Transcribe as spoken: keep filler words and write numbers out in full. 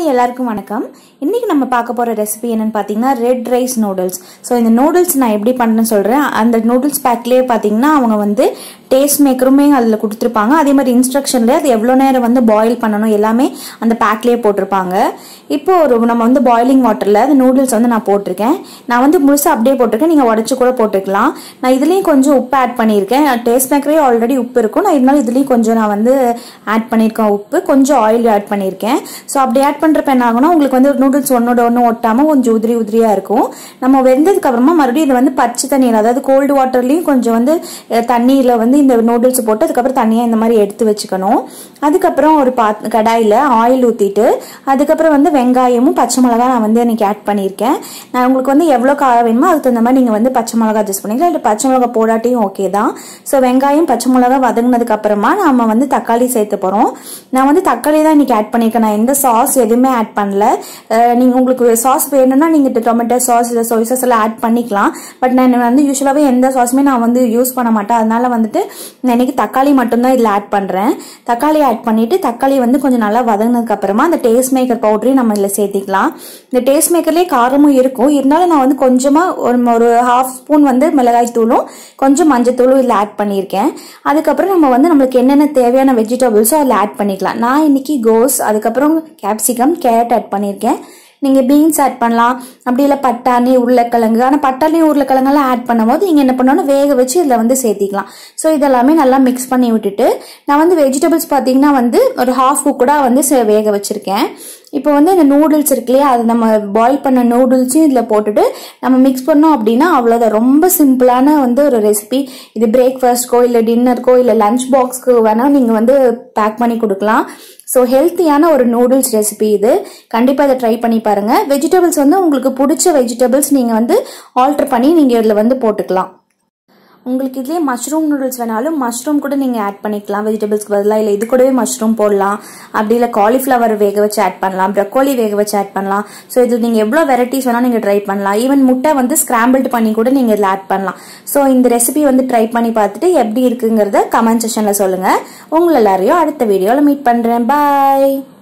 எல்லாருக்கும் வணக்கம். இன்னைக்கு நம்ம பார்க்க போற ரெசிபி என்னன்னு பாத்தீங்கன்னா ரெட் ரைஸ் நூடுல்ஸ். சோ இந்த நூடுல்ஸ் நான் எப்படி பண்றேன்னு சொல்றேன். அந்த நூடுல்ஸ் பேக்லயே பாத்தீங்கன்னா அவங்க வந்து டேஸ்ட் மேக்கருமே அதுல கொடுத்துருப்பாங்க. அதே மாதிரி இன்ஸ்ட்ரக்ஷன்ல அது எவ்வளவு நேரம் வந்து பாயில் பண்ணணும் எல்லாமே அந்த பேக்லயே போட்டிருப்பாங்க. இப்போ ஒரு நம்ம வந்து பாயிலிங் வாட்டர்ல அந்த நூடுல்ஸ் வந்து நான் போட்டிருக்கேன். நான் வந்து முழுசா அப்படியே போட்டிருக்கேன். நீங்க உடைச்சு கூட போட்டுக்கலாம். நான் இதுலயும் கொஞ்சம் உப்பு ஆட் பண்ணியிருக்கேன். டேஸ்ட் மேக்கரே ஆல்ரெடி உப்பு இருக்கும். நான் இருந்தாலும் இதுலயும் கொஞ்சம் நான் வந்து ஆட் பண்ணியிருக்கேன் உப்பு. கொஞ்சம் ஆயில் ஆட் பண்ணியிருக்கேன். ஸோ அப்படி ஆட் பண்றப்ப என்ன ஆகும்னா உங்களுக்கு வந்து நூடுல்ஸ் ஒன்னோட ஒன்று ஒட்டாம கொஞ்சம் உதிரி உதிரியா இருக்கும். நம்ம வெந்ததுக்கு அப்புறமா மறுபடியும் இது வந்து பச்சை தண்ணியில் அதாவது கோல்டு வாட்டர்லயும் கொஞ்சம் வந்து தண்ணியில வந்து இந்த நூடுல்ஸ் போட்டு அதுக்கப்புறம் தண்ணியா இந்த மாதிரி எடுத்து வச்சுக்கணும். அதுக்கப்புறம் ஒரு பாத் கடாயில ஆயில் ஊத்திட்டு அதுக்கப்புறம் வந்து வெங்காயமும் பச்சை மிளகா நான் வந்து இன்னைக்கு ஆட் பண்ணியிருக்கேன். நான் உங்களுக்கு வந்து எவ்வளவு காரம் வேணுமோ அதுக்கு தகுந்த மாதிரி நீங்க வந்து பச்சை மிளகா அட்ஜஸ்ட் பண்ணிக்கலாம். இல்லை பச்சை மிளகா போடாட்டியும் ஓகே தான். ஸோ வெங்காயம் பச்சை மிளகா வதங்கினதுக்கு அப்புறமா நம்ம வந்து தக்காளி சேர்த்து போறோம். நான் வந்து தக்காளி தான் இன்னைக்கு ஆட் பண்ணியிருக்கேன். நான் எந்த சாஸ் எதுவுமே ஆட் பண்ணல. நீங்க உங்களுக்கு சாஸ் வேணும்னா நீங்க டொமேட்டோ சாஸ் இல்லை சோய் சாஸ் எல்லாம் ஆட் பண்ணிக்கலாம். பட் நான் வந்து யூஸ்வலாவே எந்த சாஸுமே நான் வந்து யூஸ் பண்ண மாட்டேன். அதனால வந்துட்டு நான் இன்னைக்கு தக்காளி மட்டும்தான் இதுல ஆட் பண்றேன். தக்காளி ஆட் பண்ணிட்டு தக்காளி வந்து கொஞ்சம் நல்லா வதங்கினதுக்கு அப்புறமா அந்த டேஸ்ட் மேக்கர் பவுடரையும் நம்ம இதுல சேர்த்திக்கலாம். இந்த டேஸ்ட் மேக்கர்லயே காரமும் இருக்கும். இருந்தாலும் நான் வந்து கொஞ்சமா ஒரு ஒரு ஹாஃப் ஸ்பூன் வந்து மிளகாய் தூளும் கொஞ்சம் மஞ்சள் தூளும் இதுல ஆட் பண்ணியிருக்கேன். அதுக்கப்புறம் நம்ம வந்து நம்மளுக்கு என்னென்ன தேவையான வெஜிடபிள்ஸோ அதில் ஆட் பண்ணிக்கலாம். நான் இன்னைக்கு கோஸ் அதுக்கப்புறம் கேப்சிகம் கேரட் ஆட் பண்ணியிருக்கேன். நீங்க பீன்ஸ் ஆட் பண்ணலாம். அப்படி இல்லை பட்டாணி உருளைக்கிழங்கு. ஆனால் பட்டாணி உருளைக்கிழங்கெல்லாம் ஆட் பண்ணும்போது நீங்க என்ன பண்ணணும் வேக வச்சு இதில் வந்து சேர்த்திக்கலாம். ஸோ இதெல்லாமே நல்லா மிக்ஸ் பண்ணி விட்டுட்டு நான் வந்து வெஜிடபிள்ஸ் பார்த்தீங்கன்னா வந்து ஒரு ஹாஃப் குக்கடா வந்து வேக வச்சிருக்கேன். இப்போ வந்து இந்த நூடுல்ஸ் இருக்கு இல்லையா அது நம்ம பாயில் பண்ண நூடுல்ஸையும் இதில் போட்டுட்டு நம்ம மிக்ஸ் பண்ணோம் அப்படின்னா அவ்வளோதான். ரொம்ப சிம்பிளான வந்து ஒரு ரெசிபி. இது பிரேக்ஃபாஸ்ட்கோ இல்லை டின்னருக்கோ இல்லை லஞ்ச் பாக்ஸ்க்கு வேணா நீங்க வந்து பேக் பண்ணி கொடுக்கலாம். ஸோ ஹெல்த்தியான ஒரு நூடுல்ஸ் ரெசிபி இது. கண்டிப்பாக இதை ட்ரை பண்ணி பாருங்க. வெஜிடபிள்ஸ் வந்து உங்களுக்கு பிடிச்ச வெஜிடபிள்ஸ் நீங்க வந்து ஆல்டர் பண்ணி நீங்க இதில் வந்து போட்டுக்கலாம். உங்களுக்கு இதுலேயே மஷ்ரூம் நூடுல்ஸ் வேணாலும் மஷ்ரூம் கூட நீங்கள் ஆட் பண்ணிக்கலாம் வெஜிடபிள்ஸ்க்கு பதிலாக. இல்லை இது கூடவே மஷ்ரூம் போடலாம். அப்படி இல்லை காலிஃப்ளவர் வேக வச்சு ஆட் பண்ணலாம். ப்ரக்கோலி வேக வச்சு ஆட் பண்ணலாம். ஸோ இது நீங்கள் எவ்வளோ வெரைட்டிஸ் வேணாலும் நீங்கள் ட்ரை பண்ணலாம். ஈவன் முட்டை வந்து ஸ்கிராம்பிள்டு பண்ணி கூட நீங்கள் இதில் ஆட் பண்ணலாம். ஸோ இந்த ரெசிபி வந்து ட்ரை பண்ணி பார்த்துட்டு எப்படி இருக்குங்கிறத கமெண்ட் செக்ஷனில் சொல்லுங்கள். உங்களை எல்லாரையும் அடுத்த வீடியோவில் மீட் பண்ணுறேன். பாய்.